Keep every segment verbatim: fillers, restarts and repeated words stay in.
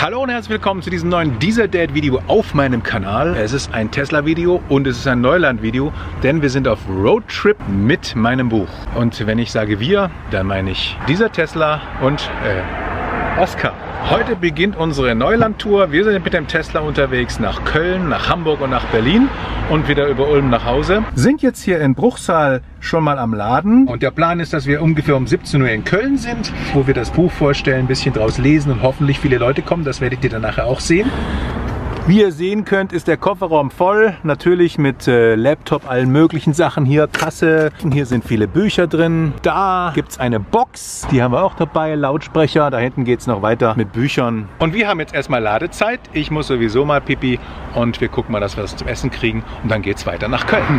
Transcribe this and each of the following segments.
Hallo und herzlich willkommen zu diesem neuen Diesel Dad Video auf meinem Kanal. Es ist ein Tesla Video und es ist ein Neuland Video, denn wir sind auf Roadtrip mit meinem Buch. Und wenn ich sage wir, dann meine ich dieser Tesla und äh, Oskar. Heute beginnt unsere Neuland-Tour. Wir sind mit dem Tesla unterwegs nach Köln, nach Hamburg und nach Berlin und wieder über Ulm nach Hause. Sind jetzt hier in Bruchsal schon mal am Laden und der Plan ist, dass wir ungefähr um siebzehn Uhr in Köln sind, wo wir das Buch vorstellen, ein bisschen draus lesen und hoffentlich viele Leute kommen. Das werdet ihr dann nachher auch sehen. Wie ihr sehen könnt, ist der Kofferraum voll, natürlich mit äh, Laptop, allen möglichen Sachen hier, Tasse. Hier sind viele Bücher drin. Da gibt es eine Box, die haben wir auch dabei, Lautsprecher. Da hinten geht es noch weiter mit Büchern. Und wir haben jetzt erstmal Ladezeit. Ich muss sowieso mal pipi und wir gucken mal, dass wir was zum Essen kriegen und dann geht es weiter nach Köln.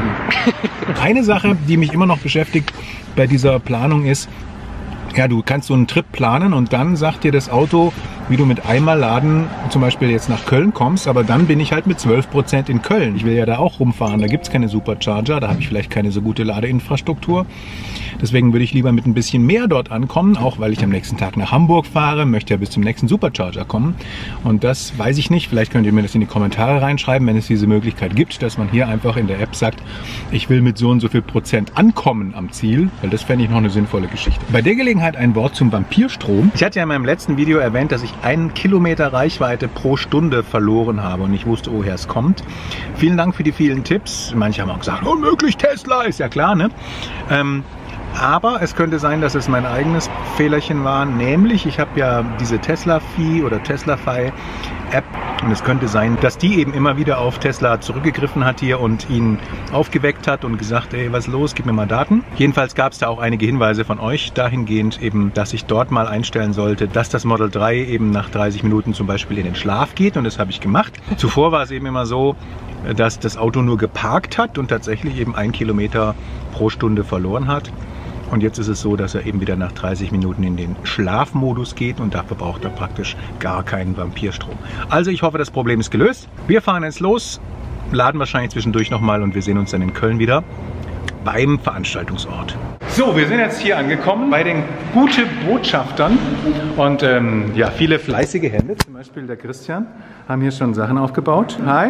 Eine Sache, die mich immer noch beschäftigt bei dieser Planung ist, ja, du kannst so einen Trip planen und dann sagt dir das Auto, wie du mit einmal laden zum Beispiel jetzt nach Köln kommst, aber dann bin ich halt mit zwölf Prozent in Köln. Ich will ja da auch rumfahren, da gibt es keine Supercharger, da habe ich vielleicht keine so gute Ladeinfrastruktur. Deswegen würde ich lieber mit ein bisschen mehr dort ankommen, auch weil ich am nächsten Tag nach Hamburg fahre, möchte ja bis zum nächsten Supercharger kommen. Und das weiß ich nicht, vielleicht könnt ihr mir das in die Kommentare reinschreiben, wenn es diese Möglichkeit gibt, dass man hier einfach in der App sagt, ich will mit so und so viel Prozent ankommen am Ziel, weil das fände ich noch eine sinnvolle Geschichte. Bei der Gelegenheit ein Wort zum Vampirstrom. Ich hatte ja in meinem letzten Video erwähnt, dass ich einen Kilometer Reichweite pro Stunde verloren habe und ich wusste, woher es kommt. Vielen Dank für die vielen Tipps. Manche haben auch gesagt, unmöglich, Tesla, ist ja klar, ne? Ähm, Aber es könnte sein, dass es mein eigenes Fehlerchen war, nämlich ich habe ja diese Tesla-Fi oder Tesla-Fi-App und es könnte sein, dass die eben immer wieder auf Tesla zurückgegriffen hat hier und ihn aufgeweckt hat und gesagt, ey, was ist los, gib mir mal Daten. Jedenfalls gab es da auch einige Hinweise von euch dahingehend eben, dass ich dort mal einstellen sollte, dass das Model drei eben nach dreißig Minuten zum Beispiel in den Schlaf geht und das habe ich gemacht. Zuvor war es eben immer so, dass das Auto nur geparkt hat und tatsächlich eben ein Kilometer pro Stunde verloren hat. Und jetzt ist es so, dass er eben wieder nach dreißig Minuten in den Schlafmodus geht und dafür braucht er praktisch gar keinen Vampirstrom. Also ich hoffe, das Problem ist gelöst. Wir fahren jetzt los, laden wahrscheinlich zwischendurch nochmal und wir sehen uns dann in Köln wieder beim Veranstaltungsort. So, wir sind jetzt hier angekommen bei den Gute Botschaftern und ähm, ja, viele fleißige Hände, zum Beispiel der Christian, haben hier schon Sachen aufgebaut. Hi,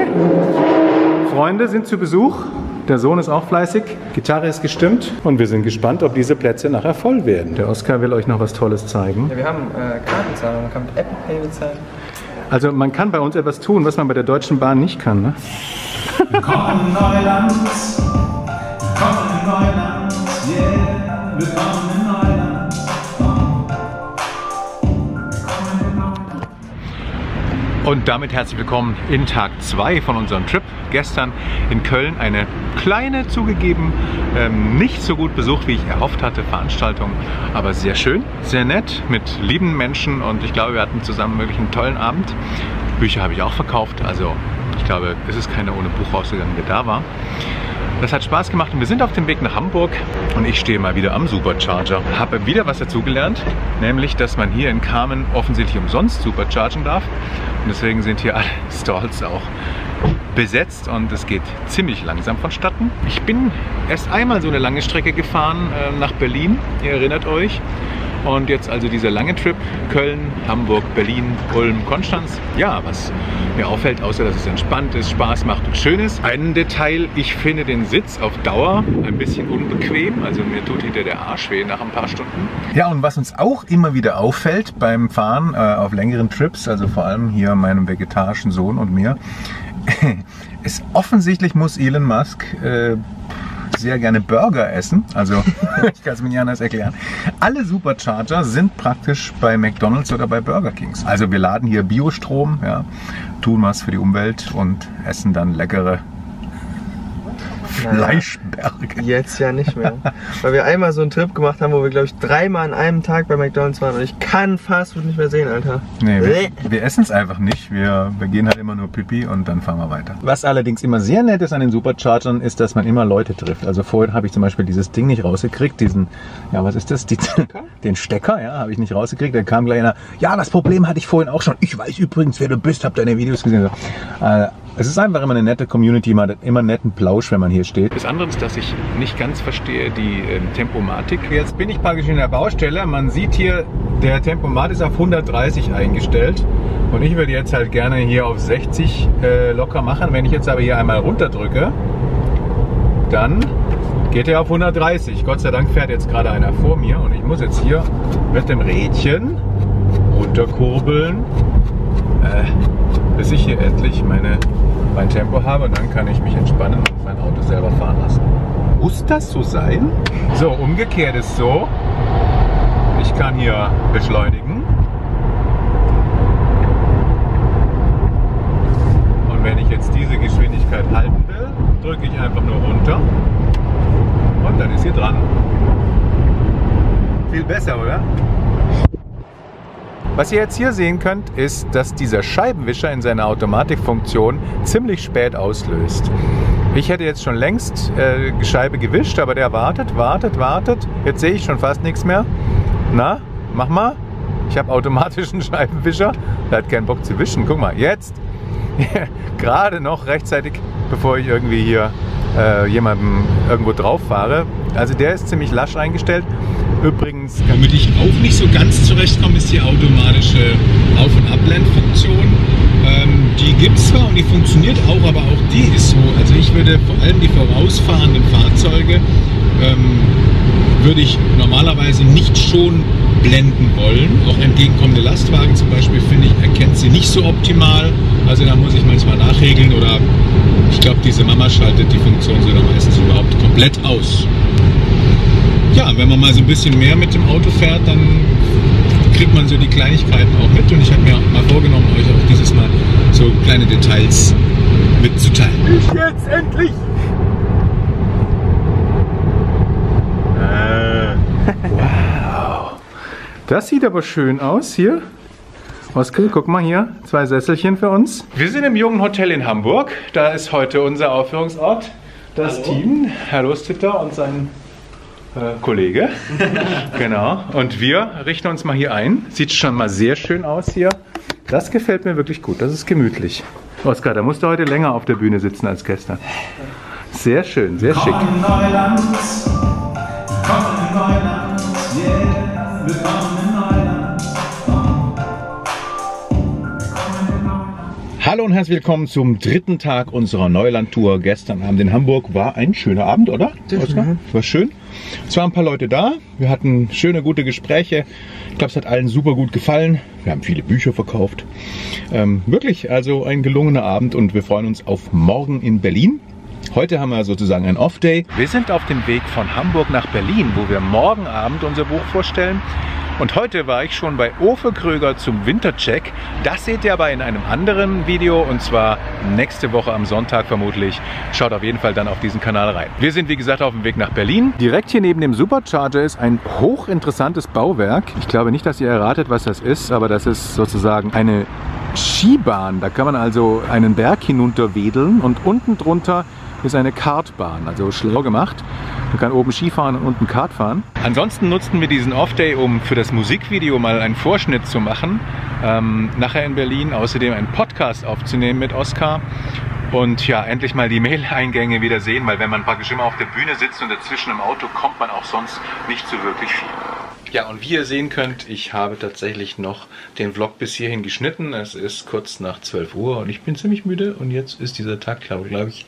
Freunde sind zu Besuch. Der Sohn ist auch fleißig, Gitarre ist gestimmt und wir sind gespannt, ob diese Plätze nachher voll werden. Der Oskar will euch noch was Tolles zeigen. Ja, wir haben äh, Kartenzahlung, man kann mit Apple Pay bezahlen. Also man kann bei uns etwas tun, was man bei der Deutschen Bahn nicht kann, ne? Willkommen in Neuland, willkommen in Neuland, yeah, willkommen in Neuland. Und damit herzlich willkommen in Tag zwei von unserem Trip. Gestern in Köln eine kleine, zugegeben ähm, nicht so gut besucht, wie ich erhofft hatte, Veranstaltung. Aber sehr schön, sehr nett, mit lieben Menschen und ich glaube, wir hatten zusammen wirklich einen tollen Abend. Bücher habe ich auch verkauft, also ich glaube, es ist keiner ohne Buch rausgegangen, der da war. Das hat Spaß gemacht und wir sind auf dem Weg nach Hamburg und ich stehe mal wieder am Supercharger. Habe wieder was dazugelernt, nämlich, dass man hier in Kamen offensichtlich umsonst superchargen darf. Und deswegen sind hier alle Stalls auch besetzt und es geht ziemlich langsam vonstatten. Ich bin erst einmal so eine lange Strecke gefahren äh, nach Berlin, ihr erinnert euch. Und jetzt also dieser lange Trip, Köln, Hamburg, Berlin, Ulm, Konstanz. Ja, was mir auffällt, außer dass es entspannt ist, Spaß macht und schön ist. Ein Detail, ich finde den Sitz auf Dauer ein bisschen unbequem. Also mir tut hinter der Arsch weh nach ein paar Stunden. Ja, und was uns auch immer wieder auffällt beim Fahren äh, auf längeren Trips, also vor allem hier meinem vegetarischen Sohn und mir, ist offensichtlich muss Elon Musk äh, sehr gerne Burger essen, also ich kann es mir nicht anders erklären. Alle Supercharger sind praktisch bei McDonald's oder bei Burger Kings. Also wir laden hier Biostrom, ja, tun was für die Umwelt und essen dann leckere Fleischberge. Jetzt ja nicht mehr. Weil wir einmal so einen Trip gemacht haben, wo wir, glaube ich, dreimal an einem Tag bei McDonald's waren. Und ich kann Fastfood nicht mehr sehen, Alter. Nee, wir, wir essen es einfach nicht. Wir, wir gehen halt immer nur Pipi und dann fahren wir weiter. Was allerdings immer sehr nett ist an den Superchargern, ist, dass man immer Leute trifft. Also vorhin habe ich zum Beispiel dieses Ding nicht rausgekriegt, diesen, ja, was ist das? Die, den Stecker, ja, habe ich nicht rausgekriegt. Da kam gleich einer, ja, das Problem hatte ich vorhin auch schon. Ich weiß übrigens, wer du bist, hab deine Videos gesehen. Äh, Es ist einfach immer eine nette Community, man hat immer einen netten Plausch, wenn man hier steht. Das andere ist, dass ich nicht ganz verstehe die äh, Tempomatik. Jetzt bin ich praktisch in der Baustelle. Man sieht hier, der Tempomat ist auf hundertdreißig eingestellt. Und ich würde jetzt halt gerne hier auf sechzig äh, locker machen. Wenn ich jetzt aber hier einmal runterdrücke, dann geht er auf hundertdreißig. Gott sei Dank fährt jetzt gerade einer vor mir. Und ich muss jetzt hier mit dem Rädchen runterkurbeln, äh, bis ich hier endlich meine, mein Tempo habe, und dann kann ich mich entspannen und mein Auto selber fahren lassen. Muss das so sein? So, umgekehrt ist so, ich kann hier beschleunigen, und wenn ich jetzt diese Geschwindigkeit halten will, drücke ich einfach nur runter und dann ist sie dran. Viel besser, oder? Was ihr jetzt hier sehen könnt, ist, dass dieser Scheibenwischer in seiner Automatikfunktion ziemlich spät auslöst. Ich hätte jetzt schon längst äh, die Scheibe gewischt, aber der wartet, wartet, wartet. Jetzt sehe ich schon fast nichts mehr. Na, mach mal. Ich habe automatischen Scheibenwischer. Der hat keinen Bock zu wischen. Guck mal, jetzt. Gerade noch rechtzeitig, bevor ich irgendwie hier äh, jemandem irgendwo drauf fahre. Also der ist ziemlich lasch eingestellt. Übrigens, damit ich auch nicht so ganz zurechtkomme, ist die automatische Auf- und Abblendfunktion. Ähm, die gibt es zwar und die funktioniert auch, aber auch die ist so. Also ich würde vor allem die vorausfahrenden Fahrzeuge, ähm, würde ich normalerweise nicht schon blenden wollen. Auch entgegenkommende Lastwagen zum Beispiel, finde ich, erkennt sie nicht so optimal. Also da muss ich manchmal nachregeln, oder ich glaube, diese Mama schaltet die Funktion sogar meistens überhaupt komplett aus. Ja, wenn man mal so ein bisschen mehr mit dem Auto fährt, dann kriegt man so die Kleinigkeiten auch mit, und ich habe mir mal vorgenommen, euch auch dieses Mal so kleine Details mitzuteilen. Ich jetzt endlich! Äh, wow! Das sieht aber schön aus hier. Oskar, guck mal hier, zwei Sesselchen für uns. Wir sind im Jungen Hotel in Hamburg. Da ist heute unser Aufführungsort. Das Hallo. Team, Herr Lustitter und sein Äh, Kollege. Genau. Und wir richten uns mal hier ein. Sieht schon mal sehr schön aus hier. Das gefällt mir wirklich gut. Das ist gemütlich. Oskar, da musst du heute länger auf der Bühne sitzen als gestern. Sehr schön, sehr schick. Willkommen in Neuland. Willkommen in Neuland. Yeah. Willkommen in Neuland. Willkommen in Neuland. Hallo und herzlich willkommen zum dritten Tag unserer Neuland-Tour. Gestern Abend in Hamburg war ein schöner Abend, oder? Oskar? War schön. Es waren ein paar Leute da, wir hatten schöne, gute Gespräche. Ich glaube, es hat allen super gut gefallen. Wir haben viele Bücher verkauft. Ähm, wirklich, also ein gelungener Abend, und wir freuen uns auf morgen in Berlin. Heute haben wir sozusagen ein Off-Day. Wir sind auf dem Weg von Hamburg nach Berlin, wo wir morgen Abend unser Buch vorstellen. Und heute war ich schon bei Ofe Kröger zum Wintercheck. Das seht ihr aber in einem anderen Video, und zwar nächste Woche am Sonntag vermutlich. Schaut auf jeden Fall dann auf diesen Kanal rein. Wir sind wie gesagt auf dem Weg nach Berlin. Direkt hier neben dem Supercharger ist ein hochinteressantes Bauwerk. Ich glaube nicht, dass ihr erratet, was das ist, aber das ist sozusagen eine Skibahn. Da kann man also einen Berg hinunter wedeln, und unten drunter ist eine Kartbahn, also schlau gemacht. Man kann oben Ski fahren und unten Kart fahren. Ansonsten nutzten wir diesen Off-Day, um für das Musikvideo mal einen Vorschnitt zu machen. Ähm, nachher in Berlin außerdem einen Podcast aufzunehmen mit Oskar. Und ja, endlich mal die Mail-Eingänge wieder sehen, weil wenn man praktisch immer auf der Bühne sitzt und dazwischen im Auto, kommt man auch sonst nicht so wirklich viel. Ja, und wie ihr sehen könnt, ich habe tatsächlich noch den Vlog bis hierhin geschnitten. Es ist kurz nach zwölf Uhr und ich bin ziemlich müde, und jetzt ist dieser Tag, glaube glaub ich,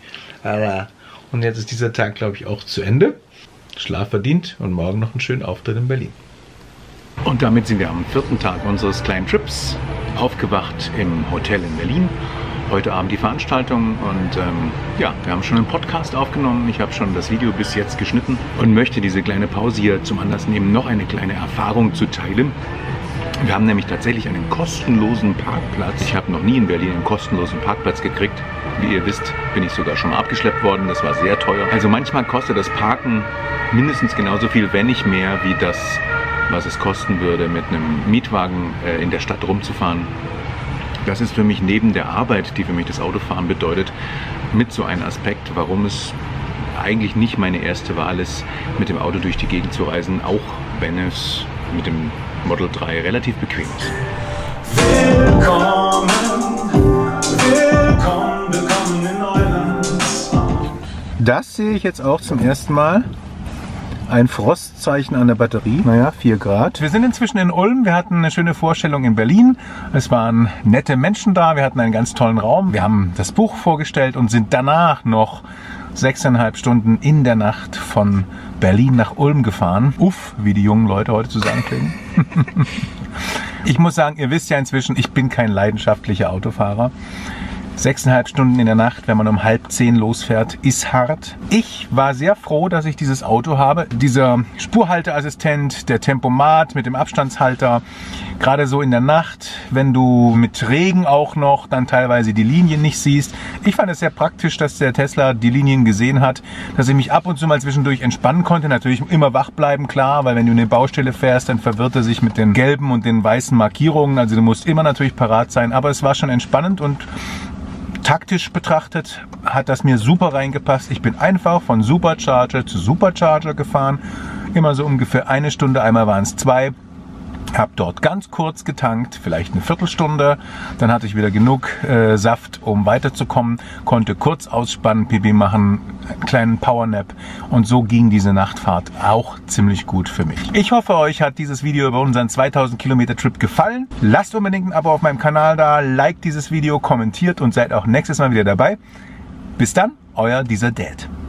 und jetzt ist dieser Tag, glaube ich, auch zu Ende. Schlaf verdient und morgen noch einen schönen Auftritt in Berlin. Und damit sind wir am vierten Tag unseres kleinen Trips, aufgewacht im Hotel in Berlin. Heute Abend die Veranstaltung, und ähm, ja, wir haben schon einen Podcast aufgenommen. Ich habe schon das Video bis jetzt geschnitten und möchte diese kleine Pause hier zum Anlass nehmen, noch eine kleine Erfahrung zu teilen. Wir haben nämlich tatsächlich einen kostenlosen Parkplatz. Ich habe noch nie in Berlin einen kostenlosen Parkplatz gekriegt. Wie ihr wisst, bin ich sogar schon mal abgeschleppt worden. Das war sehr teuer. Also manchmal kostet das Parken mindestens genauso viel, wenn nicht mehr, wie das, was es kosten würde, mit einem Mietwagen äh, in der Stadt rumzufahren. Das ist für mich neben der Arbeit, die für mich das Autofahren bedeutet, mit so ein Aspekt, warum es eigentlich nicht meine erste Wahl ist, mit dem Auto durch die Gegend zu reisen, auch wenn es mit dem Model drei relativ bequem ist. Willkommen, willkommen, willkommen. Das sehe ich jetzt auch zum ersten Mal. Ein Frostzeichen an der Batterie. Naja, vier Grad. Wir sind inzwischen in Ulm. Wir hatten eine schöne Vorstellung in Berlin. Es waren nette Menschen da. Wir hatten einen ganz tollen Raum. Wir haben das Buch vorgestellt und sind danach noch sechseinhalb Stunden in der Nacht von Berlin nach Ulm gefahren. Uff, wie die jungen Leute heute zu sagen pflegen. Ich muss sagen, ihr wisst ja inzwischen, ich bin kein leidenschaftlicher Autofahrer. Sechseinhalb Stunden in der Nacht, wenn man um halb zehn losfährt, ist hart. Ich war sehr froh, dass ich dieses Auto habe. Dieser Spurhalteassistent, der Tempomat mit dem Abstandshalter, gerade so in der Nacht, wenn du mit Regen auch noch dann teilweise die Linien nicht siehst. Ich fand es sehr praktisch, dass der Tesla die Linien gesehen hat, dass ich mich ab und zu mal zwischendurch entspannen konnte. Natürlich immer wach bleiben, klar, weil wenn du eine Baustelle fährst, dann verwirrt er sich mit den gelben und den weißen Markierungen. Also du musst immer natürlich parat sein, aber es war schon entspannend und taktisch betrachtet hat das mir super reingepasst. Ich bin einfach von Supercharger zu Supercharger gefahren. Immer so ungefähr eine Stunde, einmal waren es zwei. Habe dort ganz kurz getankt, vielleicht eine Viertelstunde. Dann hatte ich wieder genug äh, Saft, um weiterzukommen. Konnte kurz ausspannen, Pipi machen, einen kleinen Powernap. Und so ging diese Nachtfahrt auch ziemlich gut für mich. Ich hoffe, euch hat dieses Video über unseren zweitausend Kilometer Trip gefallen. Lasst unbedingt ein Abo auf meinem Kanal da, liked dieses Video, kommentiert und seid auch nächstes Mal wieder dabei. Bis dann, euer dieser Dad.